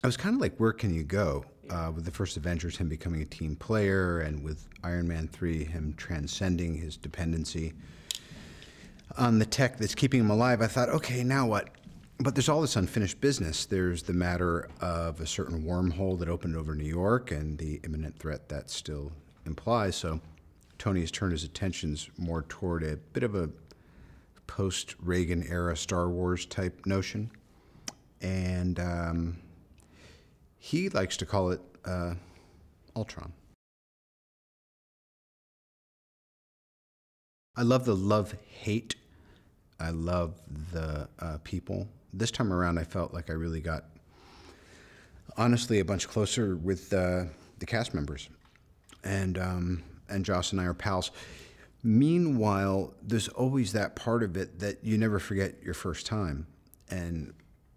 I was kind of like, where can you go? With the first Avengers, him becoming a team player, and with Iron Man 3, him transcending his dependency on the tech that's keeping him alive, I thought, okay, now what? But there's all this unfinished business. There's the matter of a certain wormhole that opened over New York and the imminent threat that still implies. So Tony has turned his attentions more toward a bit of a post-Reagan era Star Wars type notion. And he likes to call it Ultron. I love the love-hate. I love the people. This time around, I felt like I really got, honestly, a bunch closer with the cast members. And Joss and I are pals. Meanwhile, there's always that part of it that you never forget your first time. And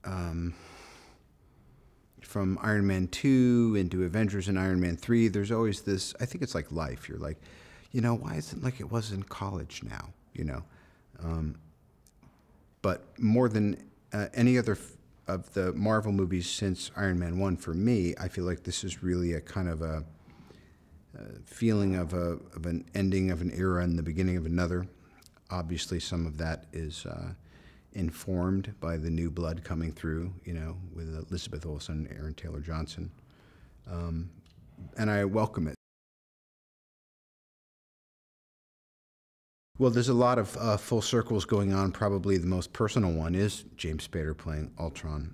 from Iron Man 2 into Avengers and Iron Man 3, there's always this, I think it's like life. You're like, you know, why is it like it was in college now, you know? But more than any other of the Marvel movies since Iron Man 1, for me, I feel like this is really a kind of a feeling of an ending of an era and the beginning of another. Obviously, some of that is informed by the new blood coming through, you know, with Elizabeth Olsen and Aaron Taylor Johnson. And I welcome it. Well, there's a lot of full circles going on. Probably the most personal one is James Spader playing Ultron.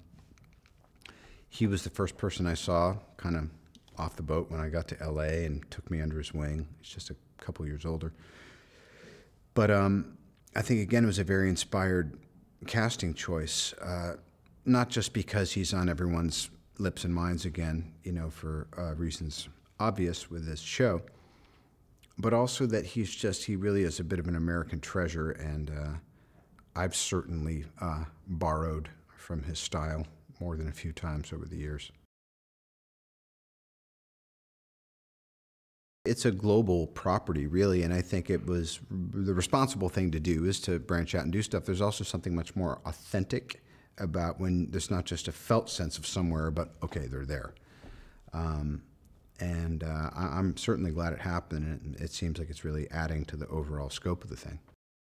He was the first person I saw kind of off the boat when I got to LA and took me under his wing. He's just a couple years older. But I think, again, it was a very inspired casting choice, not just because he's on everyone's lips and minds again, you know, for reasons obvious with this show, but also that he really is a bit of an American treasure, and I've certainly borrowed from his style more than a few times over the years. It's a global property, really, and I think it was the responsible thing to do is to branch out and do stuff. There's also something much more authentic about when there's not just a felt sense of somewhere, but, okay, they're there. I'm certainly glad it happened, and it seems like it's really adding to the overall scope of the thing.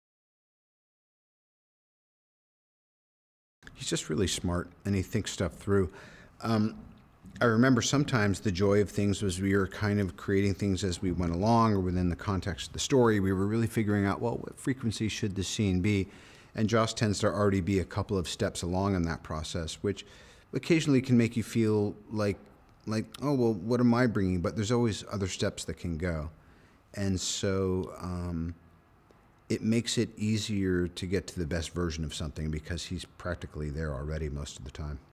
He's just really smart, and he thinks stuff through. I remember sometimes the joy of things was we were kind of creating things as we went along or within the context of the story. We were really figuring out, well, what frequency should this scene be? And Joss tends to already be a couple of steps along in that process, which occasionally can make you feel like, oh, well, what am I bringing? But there's always other steps that can go. And so it makes it easier to get to the best version of something because he's practically there already most of the time.